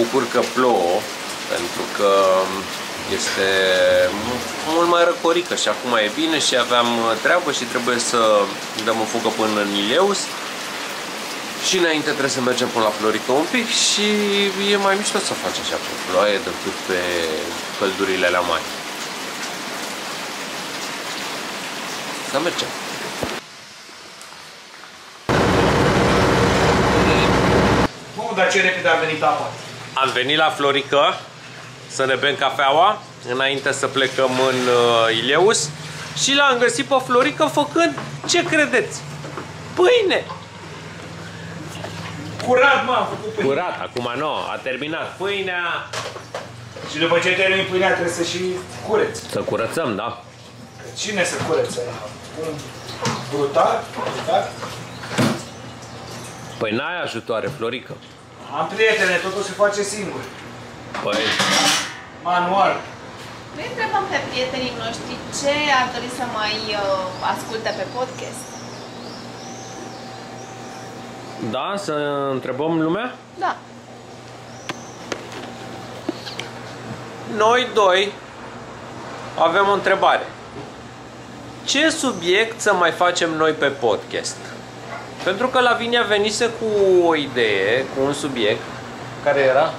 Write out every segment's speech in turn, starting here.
bucur că plouă, pentru că este mult mai răcorică și acum e bine și aveam treabă și trebuie să dăm o fugă până în Ileus. Și înainte trebuie să mergem până la Florica un pic și e mai mișto să faci așa pe ploaie decât pe căldurile alea mari. Să mergem! Bun, dar ce repede a venit apa? Am venit la Florica să ne bem cafeaua înainte să plecăm în Ileus și l-am găsit pe Florica făcând, ce credeți? Pâine! Curat, mă, am făcut pâine. Curat, acum nu, a terminat pâinea. Și după ce termin pâinea trebuie să și cureți. Să curățăm, da? Cine să curețe? Un brutar? Păi n-ai ajutoare, Florica. Am prietene, totul se face singur. Păi... Manual. Noi întrebăm pe prietenii noștri ce ar dori să mai asculte pe podcast. Da, să întrebăm lumea? Da. Noi doi avem o întrebare. Ce subiect să mai facem noi pe podcast? Pentru că Lavinia venise cu o idee, cu un subiect. Care era?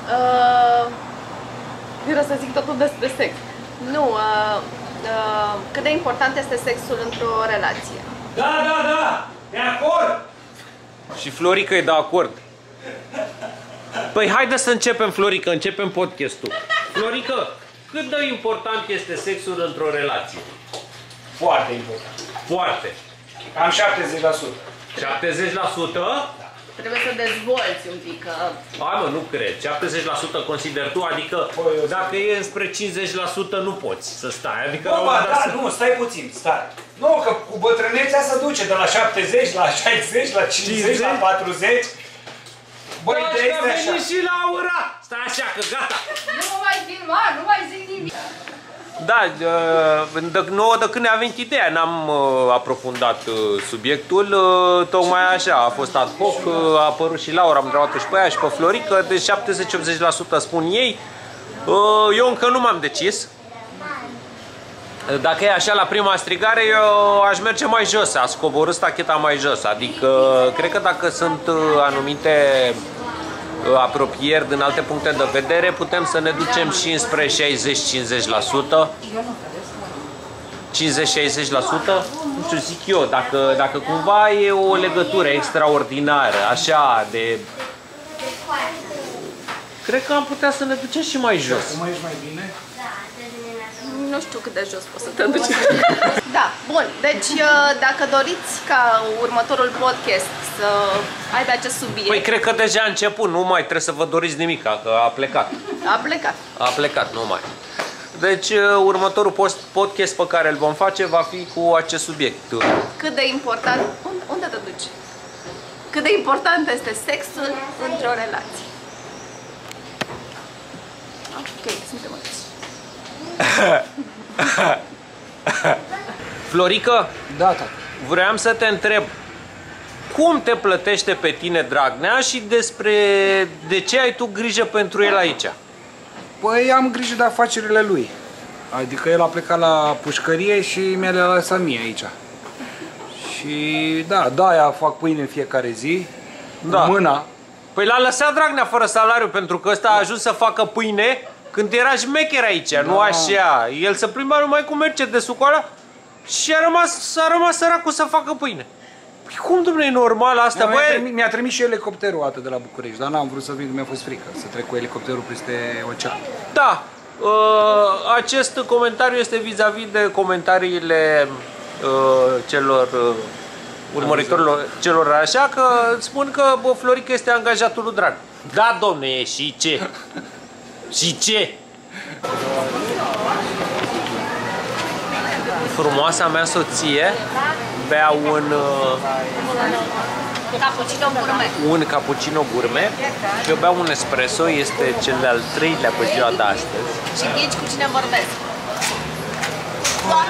Vreau să zic totul despre sex. Nu, cât de important este sexul într-o relație. Da, de acord! Și Florica e de acord. Păi haide să începem, Florica, începem podcastul. Florica, cât de important este sexul într-o relație? Foarte important. Foarte. Cam 70%. 70%? Trebuie să dezvolți un pic. Hai mă, nu cred. 70% consider tu, adică dacă e înspre 50% nu poți să stai. Adică nu, stai puțin, stai. Nu, că cu bătrânețea se duce de la 70, la 60, la 50, la 40. Băi, da, ideea este așa. Și la ura! Stai așa, că gata! Nu mai filma, nu mai zic nimic. Da, nouă de când ne-a venit ideea, n-am aprofundat subiectul, tocmai așa, a fost ad hoc, a apărut și Laura, am întrebat-o și pe ea și pe Florica, de 70-80% spun ei, eu încă nu m-am decis. Dacă e așa la prima strigare, eu aș merge mai jos, aș coborî stacheta mai jos, adică cred că dacă sunt anumite apropieri din alte puncte de vedere, putem să ne ducem și înspre 60-50%. 50-60%? Nu știu, zic eu, dacă cumva e o legătură extraordinară, așa, de... Cred că am putea să ne ducem și mai jos. Acum ești mai bine? Nu știu cât de jos poți să te duci. Da, bun. Deci, dacă doriți ca următorul podcast să aibă acest subiect... Păi cred că deja a început, nu mai trebuie să vă doriți nimic, că a plecat. A plecat. A plecat, nu mai. Deci, următorul podcast pe care îl vom face va fi cu acest subiect. Cât de important... Unde te duci? Cât de important este sexul într-o relație. Ok, suntem aici. Florica? Da, tata. Vreau să te întreb, cum te plătește pe tine Dragnea și de ce ai tu grijă pentru el aici? Păi am grijă de afacerile lui. Adică el a plecat la pușcărie și mi-a lăsat mie aici. Și da, aia fac pâine în fiecare zi, Da. cu mâna. Păi l-a lăsat Dragnea fără salariu pentru că ăsta a ajuns să facă pâine când era șmecher aici, nu așa. El se plimba numai cu Mercedes-ul cu ăla și a rămas săracul să facă pâine. Păi cum, dom'le, e normal asta? Mi-a trimis și elicopterul atât de la București, dar n-am vrut să vin, că mi-a fost frică să trec cu elicopterul peste ocean. Da, acest comentariu este vis-a-vis de comentariile celor urmăritorilor celor așa, că spun că Florica este angajatul lui Drag. Da, domne, e și ce? Și ce? Frumoasa mea soție bea un cappuccino gourmet și eu beau un espresso, este cel de-al 3-lea pe ziua de astăzi. Și ghici cu cine vorbesc?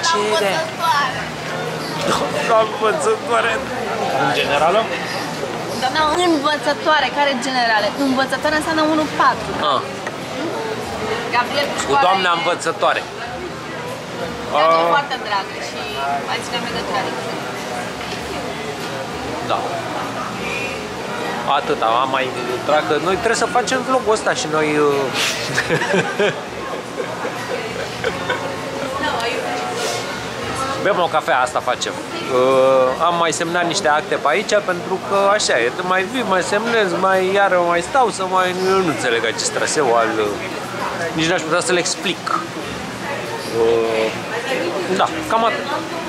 Doamna învățătoare! În generală? Doamna învățătoare, care generale? Învățătoare înseamnă 1-4. Gabriel Cu doamna învățătoare. Ea e foarte dragă și mai ținem legătura de cuvânt. Da. Atâta, am mai dragă. Noi trebuie să facem vlogul ăsta și noi... Bem o cafea, asta facem. Am mai semnat niște acte pe aici pentru că așa e, mai vii, mai semnez, mai stau să mai... Eu nu înțeleg acest traseu al... Nici n-aș putea să le explic. Da, cam atât.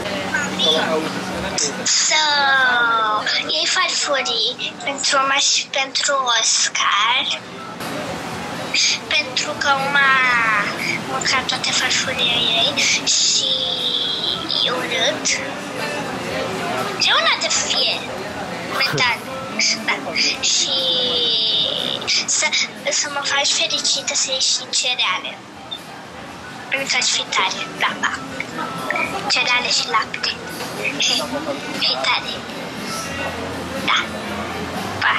Să iei farfurii pentru Oma și pentru Oscar. Pentru că Oma mânca toate farfurile ei și e urât. E una de fier. Metal. Da. Și să mă faci fericită să ieși în cereale. Pentru că fi tare, da. Cereale și lapte. Fi tare. Da. Pa.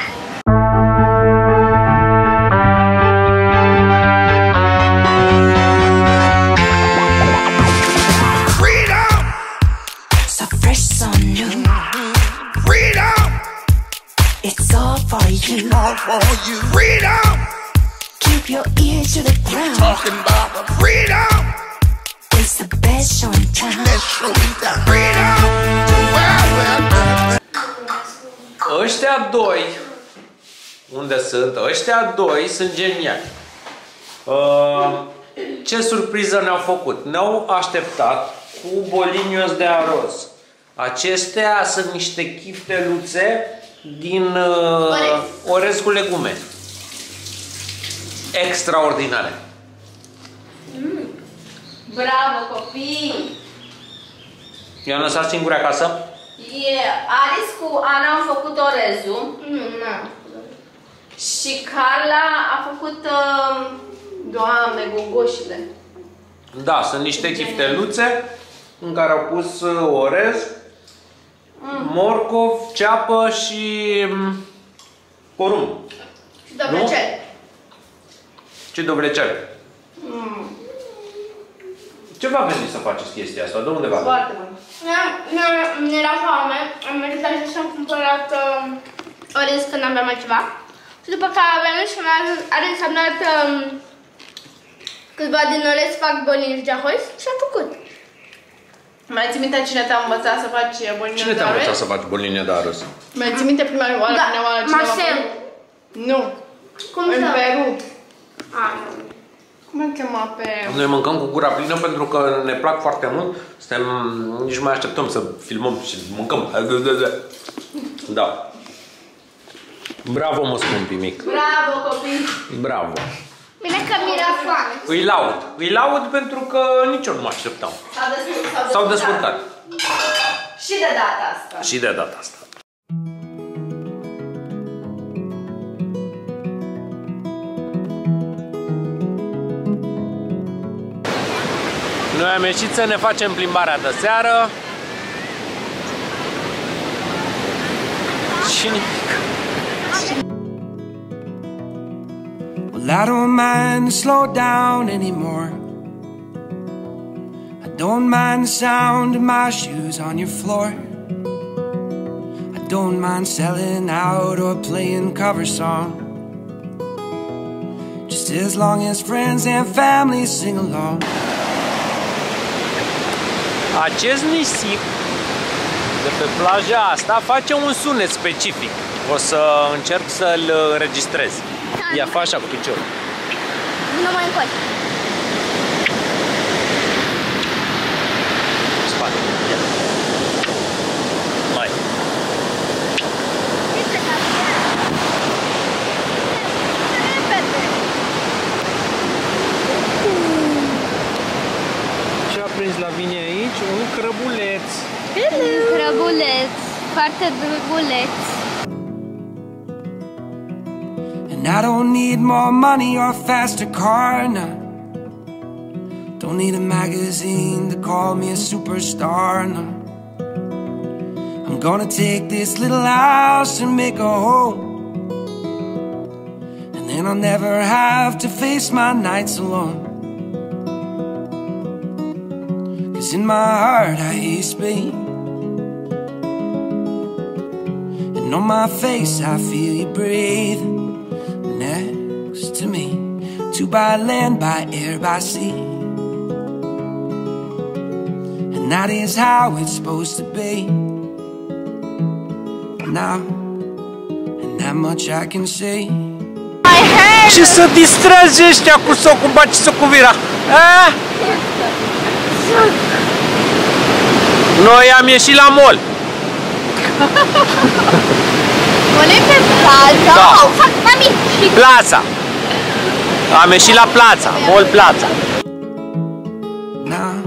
So fresh, so new. Freedom! It's all for you. All for you. Freedom! Keep your ears to the ground. Talking about the freedom! It's the best show in town. Let's show you the freedom! Ăștia doi, unde sunt? Ăștia doi sunt geniali. Ce surpriză ne-au făcut? Ne-au așteptat cu bolinios de aroz. Acestea sunt niște chifteluțe din orez cu legume. Extraordinare. Bravo, copii! I-am lăsat singuri acasă? Alice cu Ana au făcut orezul. Nu. Și Carla a făcut, Doamne, gogoșile. Da, sunt niște chifteluțe în care au pus orez, morcov, ceapă și porumb. Și dovlecel. Ce dovlecel? Ce v-a venit să faceți chestia asta? De unde v-a venit? Foarte bun. Mi-era foame, am mers la jos și am cumpărat orez când aveam altceva. Și după care aveam și are însemnat câțiva din orez fac bolini de arroz și am făcut. Mai ții minte cine te-a învățat să faci boline de arroz? Cine te-a învățat să faci boline de arroz? Mai ții minte prima oară Da, când ne-a oară Marcel. Nu. Cum În să? Peru. Nu. Cum îl chema pe... Noi mâncăm cu gura plină pentru că ne plac foarte mult. Suntem, nici mai așteptăm să filmăm și mâncăm. Da. Bravo, mă scumpi mic. Bravo, copii! Bravo. Bine că mi-era foame. Îi laud. Îi laud pentru că nici eu nu mă așteptam. S-au descurcat. Și de data asta. Și de data asta. Noi am ieșit să ne facem plimbarea de seară și nimic. Well, I don't mind to slow down anymore. I don't mind the sound of my shoes on your floor. I don't mind selling out or playing cover song. Just as long as friends and family sing along. Acest nisip de pe plaja asta face un sunet specific. O să încerc să-l înregistrez. Ia, fă așa cu piciorul. Nu mai încoace. Spate. Ia. Mai. Ce a prins la vine aici? Un crăbuleț. Drăguleț, foarte drăguleț. And I don't need more money or a faster car, no. Don't need a magazine to call me a superstar, no. I'm gonna take this little house and make a home, and then I'll never have to face my nights alone. 'Cause in my heart I hear Spain, and on my face I feel you breathe next to me. Two by land, by air, by sea, and that is how it's supposed to be. Now, and that much I can say. Și să distragi ăștia cu socul, baci socul vira. Noi am ieșit la mall. Mole pe plaza? Da. Fac mami. Plața. Am ieșit la Plața, mall Plața. Now,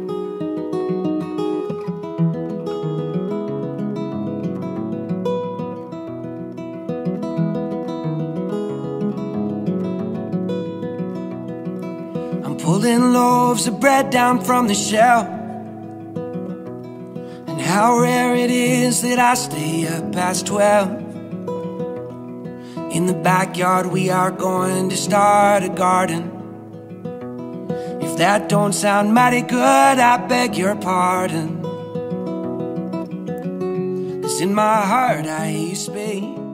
I'm pulling loaves of bread down from the shelf, and how rare it is that I stay up past 12. In the backyard we are going to start a garden. If that don't sound mighty good, I beg your pardon. 'Cause in my heart I hear Spain.